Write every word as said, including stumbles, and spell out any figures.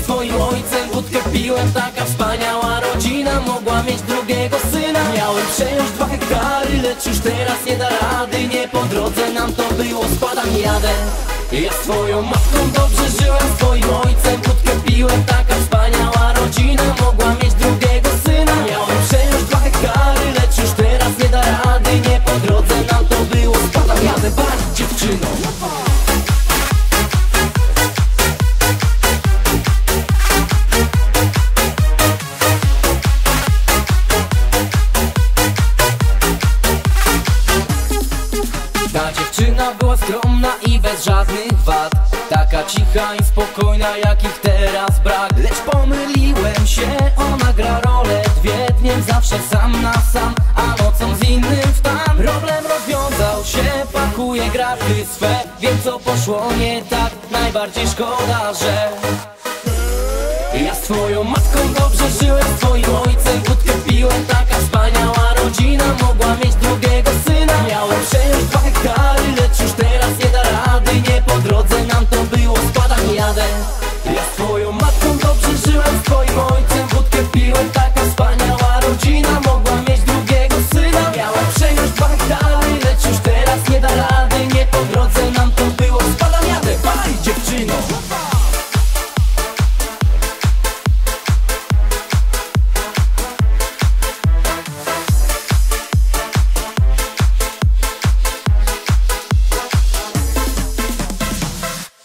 swoim ojcem, wódkę piłem, taka wspaniała rodzina mogła mieć drugiego syna. Miałem przejąć dwa hektary, lecz już teraz nie da rady. Nie po drodze nam to było, spadam, jadę. Ja z twoją matką dobrze żyłem, z twoim ojcem wódkę piłem, taka wspaniała rodzina mogła mieć drugiego syna. Miałem przejąć dwa hektary, lecz już teraz nie da rady. Nie po drodze nam to było, spadam, jadę, bać dziewczyno. Ta dziewczyna była skromna i bez żadnych wad, taka cicha i spokojna, jakich teraz brak. Lecz pomyliłem się, ona gra rolę dwie, dniem zawsze sam na sam, a nocą z innym w tam. Problem rozwiązał się, pakuje graty swe. Wiem, co poszło nie tak, najbardziej szkoda, że ja z twoją matką dobrze żyłem, z twoim ojcem wódkę piłem, taka wspaniała rodzina mogła mieć drugiego syna. Miałem przejąć dwa hektary, lecz już teraz nie da rady. Nie po drodze nam to było, spadam, jadę. Ja z twoją matką dobrze żyłem, z twoim ojcem wódkę piłem, taka wspaniała rodzina mogła mieć drugiego syna. Miałem przejąć dwa hektary, lecz już teraz nie da rady. Nie po drodze nam to było, spadam, jadę, pali dziewczyno.